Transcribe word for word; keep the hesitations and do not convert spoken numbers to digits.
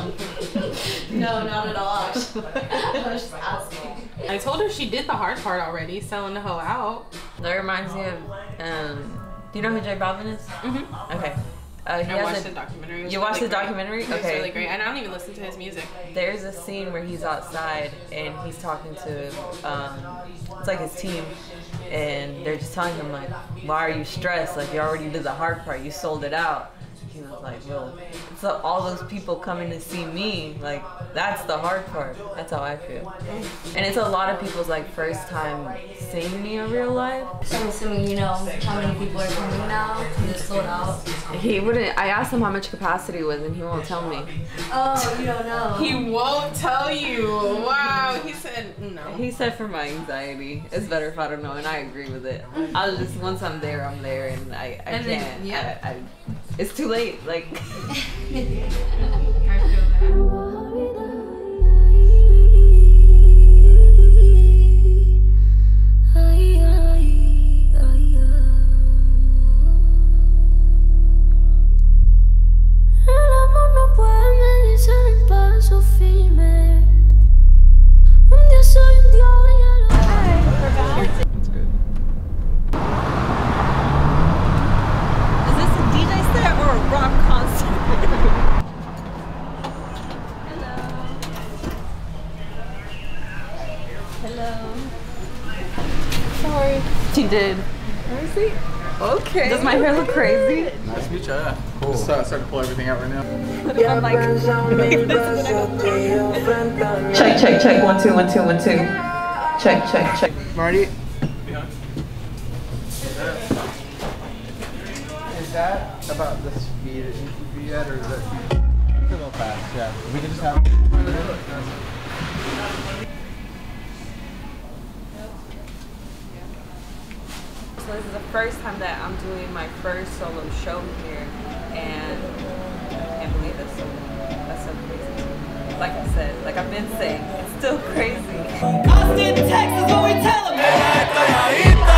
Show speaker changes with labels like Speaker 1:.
Speaker 1: No, not at all. Actually. I was just asking.
Speaker 2: I told her she did the hard part already, selling the hoe out.
Speaker 3: That reminds me of, um, do you know who J Balvin is?
Speaker 2: Mm-hmm.
Speaker 3: Okay. Uh, he
Speaker 2: I
Speaker 3: has
Speaker 2: watched
Speaker 3: a,
Speaker 2: the documentary.
Speaker 3: You
Speaker 2: really
Speaker 3: watched the
Speaker 2: great.
Speaker 3: documentary?
Speaker 2: It
Speaker 3: Okay.
Speaker 2: was really great. And I don't even listen to his music.
Speaker 3: There's a scene where he's outside and he's talking to, um, it's like his team, and they're just telling him like, why are you stressed? Like you already did the hard part. You sold it out. He was like, well, so all those people coming to see me, like, that's the hard part. That's how I feel. And it's a lot of people's, like, first time seeing me in real life.
Speaker 1: So I'm assuming you know how many people are coming now? Is it sold out?
Speaker 3: He wouldn't, I asked him how much capacity was, and he won't tell me.
Speaker 1: Oh, you don't know.
Speaker 2: He won't tell you. Wow. He said no.
Speaker 3: He said for my anxiety, it's better if I don't know, and I agree with it. I'll just, once I'm there, I'm there, and I, I
Speaker 2: And
Speaker 3: can't.
Speaker 2: then, yeah.
Speaker 3: I, I, it's too late. Like,
Speaker 2: I feel that.
Speaker 3: She did. Mercy? Okay. Does my hair look crazy?
Speaker 4: Nice to meet you. Yeah. Cool. Just uh, starting to pull everything out right now.
Speaker 3: I'm like, check, check, check. One, two, one, two, one, two. Check, check, check.
Speaker 4: Marty? Is that about the speed it needs to be at, or is that a little fast? Yeah. We can just have.
Speaker 3: So this is the first time that I'm doing my first solo show here, and I can't believe it. So that's so crazy. Like I said, like I've been saying, it's still crazy. Austin, Texas, what we tell them.